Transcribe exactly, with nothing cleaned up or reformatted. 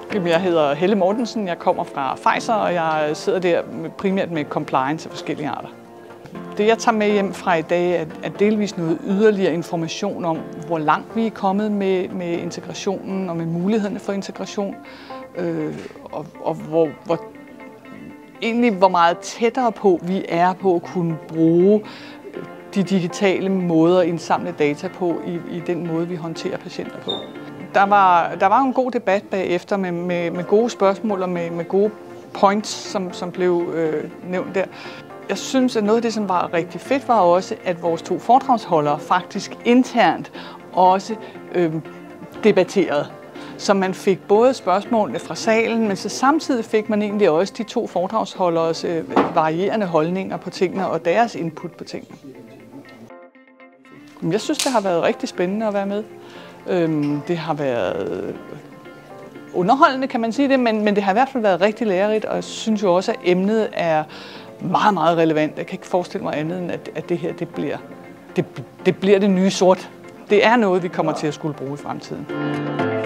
Jeg hedder Helle Mortensen, jeg kommer fra Pfizer, og jeg sidder der primært med compliance af forskellige arter. Det jeg tager med hjem fra i dag er delvis noget yderligere information om, hvor langt vi er kommet med, med integrationen og med mulighederne for integration, øh, og, og hvor, hvor, egentlig hvor meget tættere på vi er på at kunne bruge de digitale måder at indsamle data på i, i den måde, vi håndterer patienter på. Der var, der var en god debat bagefter med, med, med gode spørgsmål og med, med gode points, som, som blev øh, nævnt der. Jeg synes, at noget af det, som var rigtig fedt, var også, at vores to foredragsholdere faktisk internt også øh, debatterede. Så man fik både spørgsmålene fra salen, men så samtidig fik man egentlig også de to foredragsholderes øh, varierende holdninger på tingene og deres input på tingene. Jeg synes, det har været rigtig spændende at være med. Det har været underholdende, kan man sige det, men, men det har i hvert fald været rigtig lærerigt, og jeg synes jo også, at emnet er meget, meget relevant. Jeg kan ikke forestille mig andet end, at, at det her det bliver, det, det bliver det nye sort. Det er noget, vi kommer til at skulle bruge i fremtiden.